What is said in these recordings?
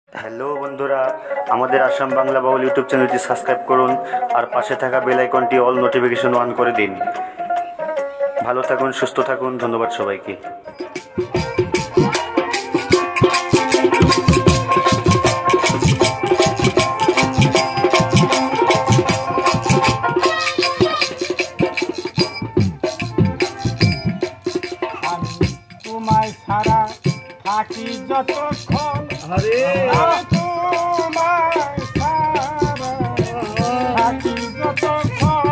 Hello বন্ধুরা, আমাদের Assam Bangla Baul YouTube চ্যানেলটি সাবস্ক্রাইব করুন আর পাশে থাকা বেল আইকনটি অল নোটিফিকেশন অন করে দিন। ভালো থাকুন, সুস্থ থাকুন। ধন্যবাদ সবাইকে। তোমায় ছাড়া থাকি যতক্ষণ, তোমায় ছাড়া থাকি যতক্ষণ,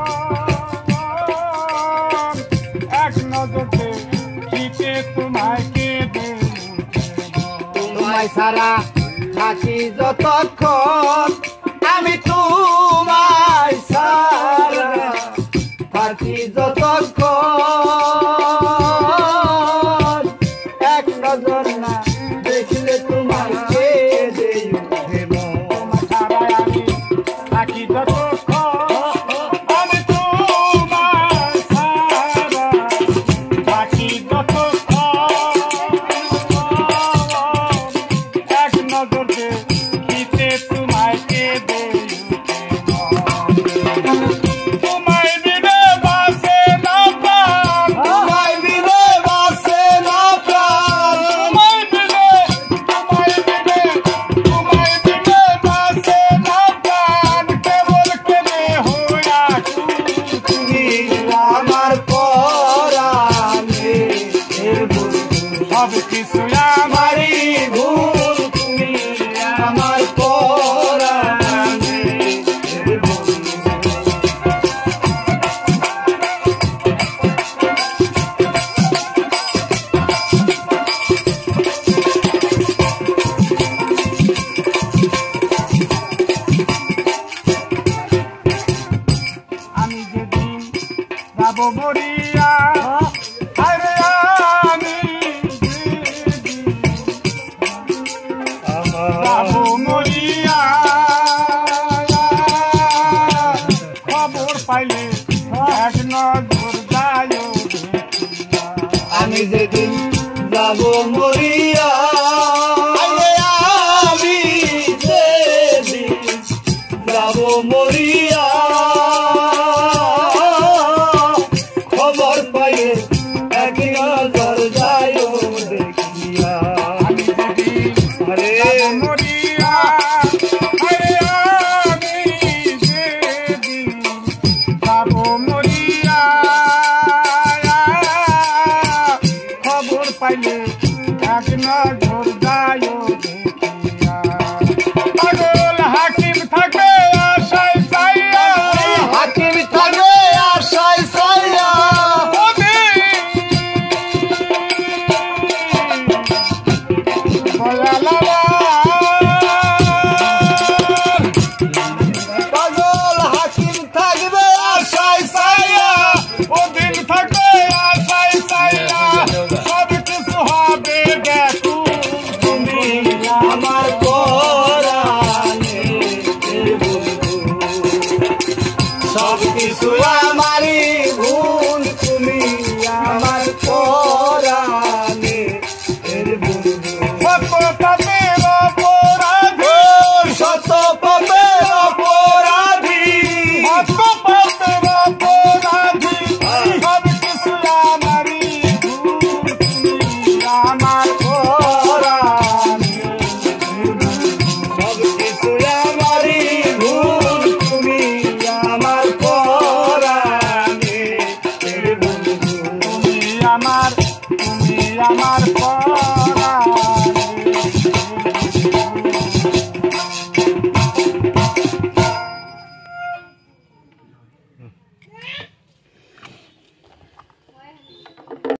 এক নজরে খিতে তোমায় কেঁদে, তোমায় ছাড়া থাকি যতক্ষণ, আমি তোমায় ছাড়া থাকি যতক্ষণ, এক নজর না দেখলে তোমায় কেঁদে উঠে মন। তোমায় ছাড়া আমি থাকি যতক্ষণ, আমি তোমায় ছাড়া থাকি যতক্ষণ, এক নজরে খিতে তোমায় কেঁদে উঠে মন। তোমায় বিনে বাঁচে না প্রাণ, তোমায় বিনে বাঁচে না প্রাণ, তোমায় বিনে বাঁচে না প্রাণ, কেবল কেনে হইয়া তুমি আমার পরাণে বন্ধু। সব কিছু আমারই ভুল, তুমি আমার পরাণে বন্ধু। আমি যেদিন যাব মরিয়া, আরে আমি যেদিন যাব মরিয়া, খবর পাইলে এক নজর যায় দেখিয়া। আমি যেদিন যাব মরিয়া, আমি যেদিন যাব মরিয়া, খবর পাইয়ে এক নজর যায় দেখিয়া। আমি যেদিন আরে যাব মরিয়া, আরে আমি যেদিন যাব মরিয়া, খবর পাইলে এক নজর যায় দেখিয়া। পাগল হাকিম থাকে আশায় চাইয়া, হাকিম থাকে আশায় ছাইয়া, পাগল হাকিম থাকবে আশায় ছাইয়া, ওদিন থাকে আশায় চাইয়া, সব কিছু হবে দেখুন তুমি আমার পরাণে বন্ধু। সব কিছু আমারই ভুল, তুমি আমার পরাণে বন্ধু। কত পাপের অপরাধী, শত পাপের অপরাধী, কত পাপের অপরাধী, সব কিছু আমারই ভুল, তুমি আমার পরাণে সব কিছু আমারই ভুল, তুমি আমার পরাণে বন্ধু। তুমি আমার পরাণে।